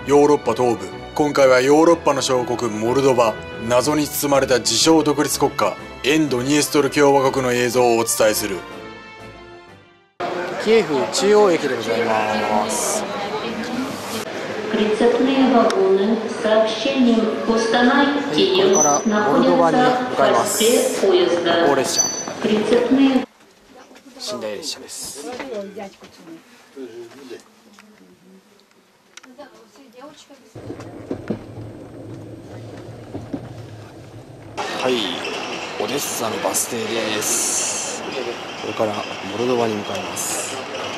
ヨーロッパ東部。今回はヨーロッパの小国モルドバ、謎に包まれた自称独立国家沿ドニエストル共和国の映像をお伝えする。 キエフ中央駅でございます。これからモルドバに向かいます。夜行列車、寝台列車です。はい、オデッサのバス停です。これからモルドバに向かいます。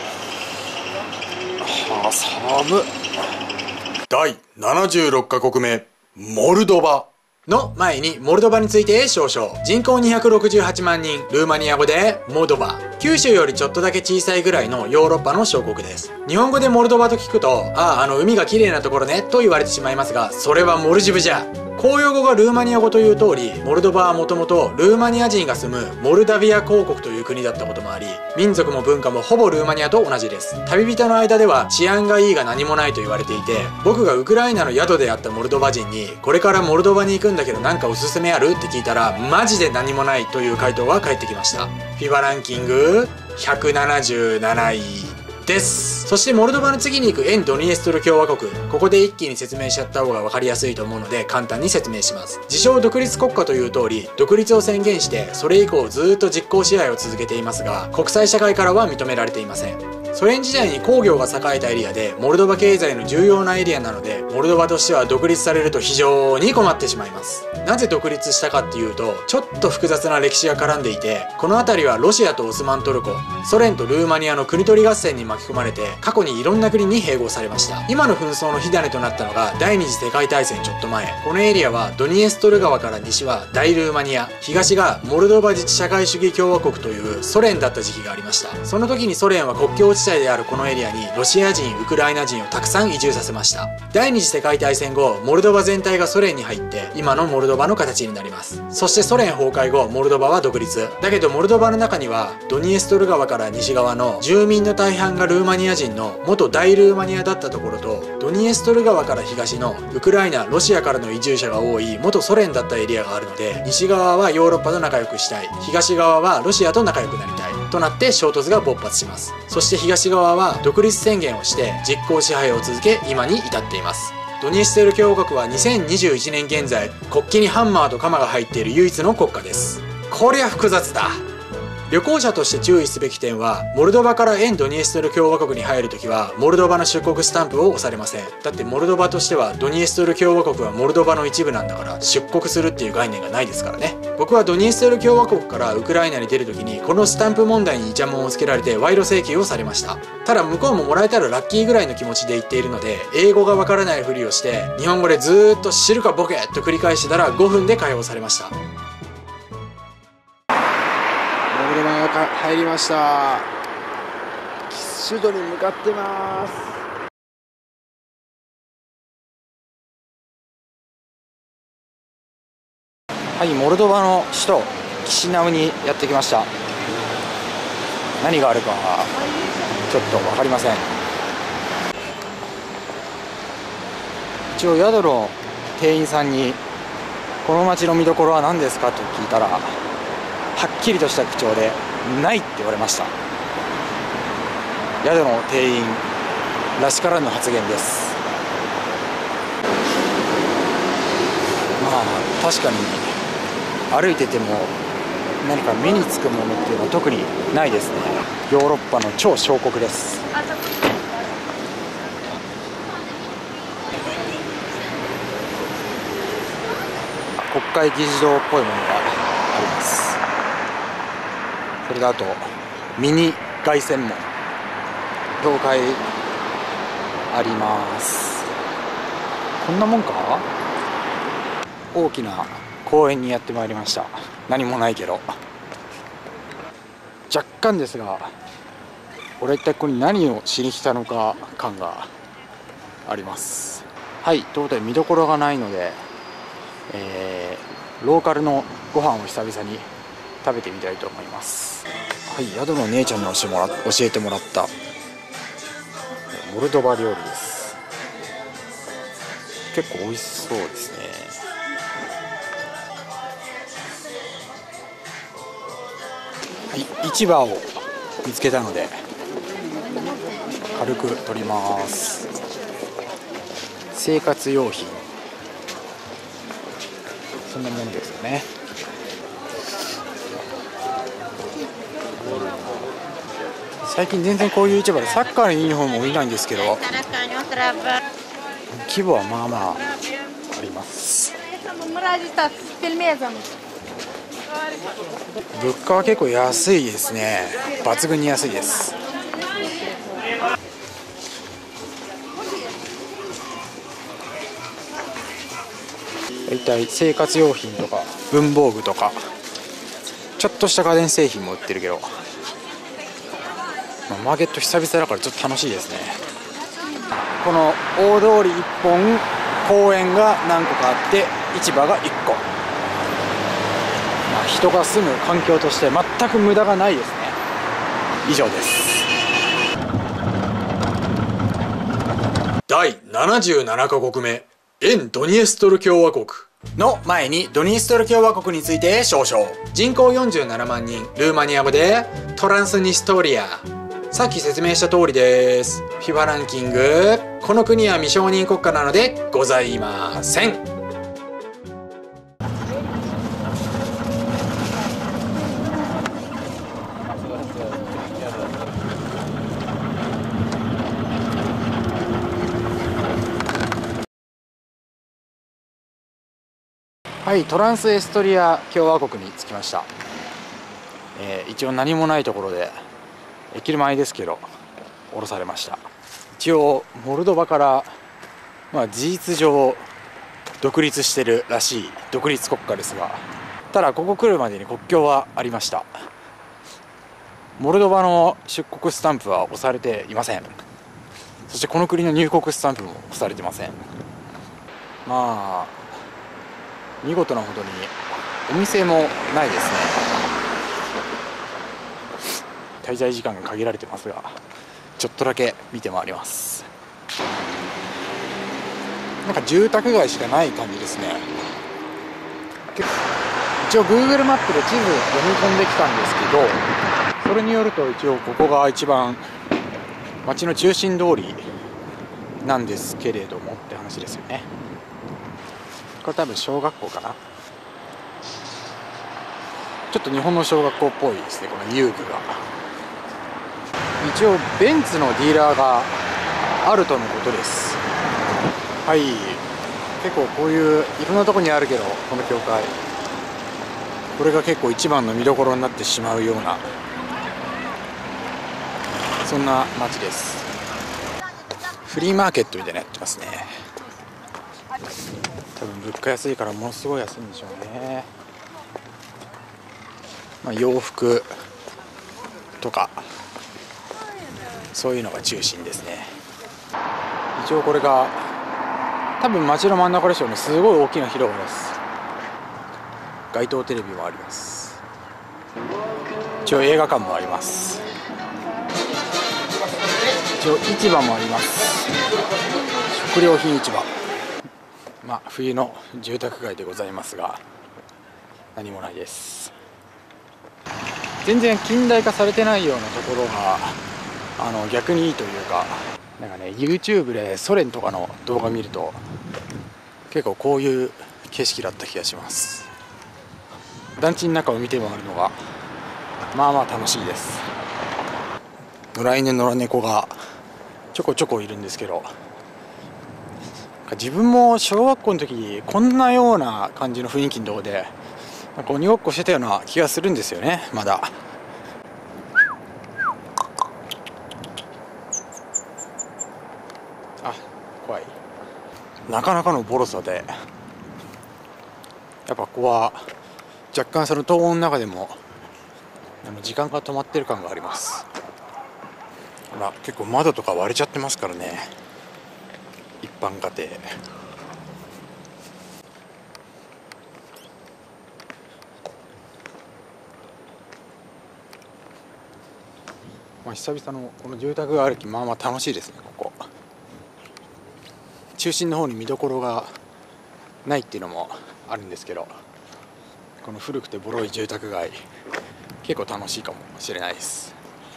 寒っ。 第76カ国目モルドバの前にモルドバについて少々。人口268万人、ルーマニア語でモルドバ。九州よりちょっとだけ小さいぐらいのヨーロッパの小国です。日本語でモルドバと聞くと、海が綺麗なところねと言われてしまいますが、それはモルジブじゃ。公用語がルーマニア語という通り、モルドバはもともとルーマニア人が住むモルダビア公国という国だったこともあり、民族も文化もほぼルーマニアと同じです。旅人の間では治安がいいが何もないと言われていて、僕がウクライナの宿であったモルドバ人に、これからモルドバに行くんだけどなんかおすすめあるって聞いたら、マジで何もないという回答が返ってきました。FIFAランキング177位です。そしてモルドバの次に行く沿ドニエストル共和国。ここで一気に説明しちゃった方が分かりやすいと思うので簡単に説明します。自称独立国家という通り、独立を宣言してそれ以降ずっと実効支配を続けていますが、国際社会からは認められていません。ソ連時代に工業が栄えたエリアで、モルドバ経済の重要なエリアなので、モルドバとしては独立されると非常に困ってしまいます。なぜ独立したかっていうと、ちょっと複雑な歴史が絡んでいて、この辺りはロシアとオスマントルコ、ソ連とルーマニアの国取り合戦に巻き込まれて、過去にいろんな国に併合されました。今の紛争の火種となったのが第二次世界大戦ちょっと前。このエリアはドニエストル川から西は大ルーマニア、東がモルドバ自治社会主義共和国というソ連だった時期がありました。その時にソ連は国境地帯であるこのエリアにロシア人、ウクライナ人をたくさん移住させました。第二次世界大戦後、モルドバ全体がソ連に入って今のモルドバの形になります。そしてソ連崩壊後、モルドバは独立。だけどモルドバの中にはドニエストル川から西側の住民の大半がルーマニア人の元大ルーマニアだったところと、ドニエストル川から東のウクライナ、ロシアからの移住者が多い元ソ連だったエリアがあるので、西側はヨーロッパと仲良くしたい、東側はロシアと仲良くなりたいとなって衝突が勃発します。そして東側は独立宣言をして実効支配を続け、今に至っています。ドニエストル共和国は2021年現在、国旗にハンマーと鎌が入っている唯一の国家です。こりゃ複雑だ。旅行者として注意すべき点は、モルドバから沿ドニエストル共和国に入るときはモルドバの出国スタンプを押されません。だってモルドバとしてはドニエストル共和国はモルドバの一部なんだから、出国するっていう概念がないですからね。僕はドニエストル共和国からウクライナに出るときにこのスタンプ問題にイチャモンをつけられて賄賂請求をされました。ただ向こうももらえたらラッキーぐらいの気持ちで言っているので、英語がわからないふりをして日本語でずーっと知るかボケと繰り返してたら5分で解放されました。入りました。首都に向かってます。はい、モルドバの首都キシナウにやってきました。何があるかちょっと分かりません。一応宿の店員さんにこの町の見どころは何ですかと聞いたら、はっきりとした口調でないって言われました。宿の店員らしからぬ発言です。まあ確かに歩いてても何か目につくものっていうのは特にないですね。ヨーロッパの超小国です。国会議事堂っぽいものがあります。それであとミニ凱旋門、教会あります。こんなもんか。大きな公園にやってまいりました。何もないけど、若干ですが、俺一体ここに何をしに来たのか感があります。はい、ということで見どころがないので、ローカルのご飯を久々に食べてみたいと思います。はい、宿の姉ちゃんに教えてもらったモルドバ料理です。 結構美味しそうですね。はい、市場を見つけたので軽く取ります。生活用品、そんなものですよね。最近全然こういう市場でサッカーのユニフォームも見ないんですけど、規模はまあまああります。物価は結構安いですね。抜群に安いです。だいたい生活用品とか文房具とかちょっとした家電製品も売ってるけど、マーケット久々だからちょっと楽しいですね。この大通り1本、公園が何個かあって市場が1個、人が住む環境として全く無駄がないですね。以上です。 第77カ国目、沿ドニエストル共和国の前にドニエストル共和国について少々。人口47万人、ルーマニア語でトランスニストリア。さっき説明した通りです。FIFAランキング、この国は未承認国家なのでございません。はい、トランスエストリア共和国に着きました。一応何もないところで駅前ですけど降ろされました。一応モルドバから、事実上独立してるらしい独立国家ですが、ただここ来るまでに国境はありました。モルドバの出国スタンプは押されていません。そしてこの国の入国スタンプも押されてません。見事なほどにお店もないですね。滞在時間が限られてますが、ちょっとだけ見て回ります。なんか住宅街しかない感じですね。一応 Google マップで地図読み込んできたんですけど、それによると一応ここが一番街の中心通りなんですけれどもって話ですよね。これ多分小学校かな。ちょっと日本の小学校っぽいですね、この遊具が。一応ベンツのディーラーがあるとのことです。はい、結構こういういろんなとこにあるけど、この教会、これが結構一番の見どころになってしまうような、そんな街です。フリーマーケットみたいなのやってますね。多分物価安いからものすごい安いんでしょうね。洋服とかそういうのが中心ですね。一応これが多分街の真ん中でしょうね。すごい大きな広場です。街頭テレビもあります。一応映画館もあります。一応市場もあります。食料品市場、冬の住宅街でございますが何もないです。全然近代化されてないようなところが逆にいいというか、なんかね YouTube でソ連とかの動画見ると結構こういう景色だった気がします。団地の中を見て回るのが楽しいです。野良犬野良猫がちょこちょこいるんですけど、自分も小学校の時こんなような感じの雰囲気のところで鬼ごっこしてたような気がするんですよね。まだ怖い。なかなかのボロさで、やっぱここは若干その東欧の中でも時間が止まってる感があります。結構窓とか割れちゃってますからね、一般家庭。久々のこの住宅歩き楽しいですね。ここ中心の方に見どころがないっていうのもあるんですけど、この古くてボロい住宅街結構楽しいかもしれないです。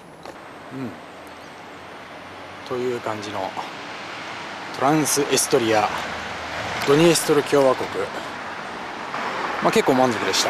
という感じのトランスエストリアドニエストル共和国、結構満足でした。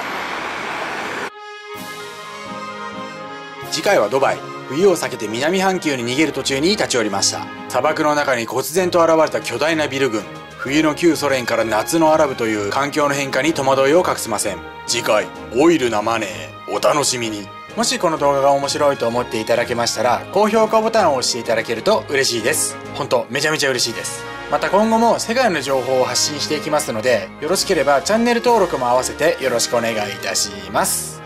次回はドバイ。冬を避けて南半球に逃げる途中に立ち寄りました。砂漠の中に忽然と現れた巨大なビル群、冬の旧ソ連から夏のアラブという環境の変化に戸惑いを隠せません。次回オイルなマネー、お楽しみに。もしこの動画が面白いと思っていただけましたら、高評価ボタンを押していただけると嬉しいです。本当めちゃめちゃ嬉しいです。また今後も世界の情報を発信していきますので、よろしければチャンネル登録も合わせてよろしくお願いいたします。